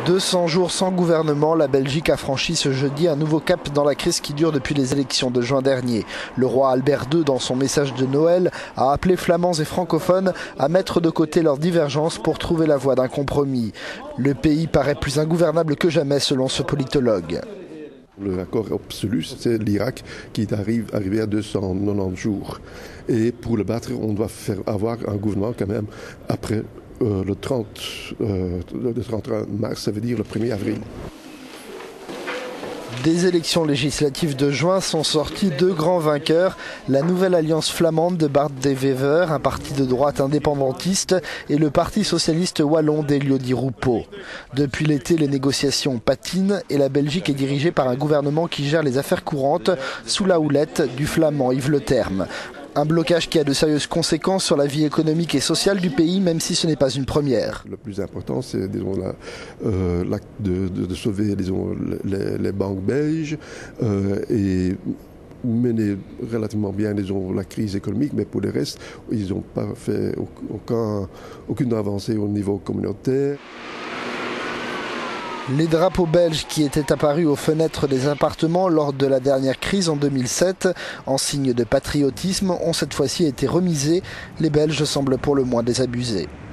200 jours sans gouvernement, la Belgique a franchi ce jeudi un nouveau cap dans la crise qui dure depuis les élections de juin dernier. Le roi Albert II, dans son message de Noël, a appelé flamands et francophones à mettre de côté leurs divergences pour trouver la voie d'un compromis. Le pays paraît plus ingouvernable que jamais selon ce politologue. L'accord absolu, c'est l'Irak qui est arrivé à 290 jours. Et pour le battre, on doit avoir un gouvernement quand même après le 31 mars, ça veut dire le 1er avril. Des élections législatives de juin sont sortis deux grands vainqueurs, la nouvelle alliance flamande de Bart De Wever, un parti de droite indépendantiste, et le parti socialiste wallon d'Elio Di Rupo. Depuis l'été, les négociations patinent et la Belgique est dirigée par un gouvernement qui gère les affaires courantes sous la houlette du flamand Yves Le Terme. Un blocage qui a de sérieuses conséquences sur la vie économique et sociale du pays, même si ce n'est pas une première. Le plus important, c'est l'acte de sauver les banques belges et mener relativement bien la crise économique, mais pour le reste, ils n'ont pas fait aucune avancée au niveau communautaire. Les drapeaux belges qui étaient apparus aux fenêtres des appartements lors de la dernière crise en 2007, en signe de patriotisme, ont cette fois-ci été remisés. Les Belges semblent pour le moins désabusés.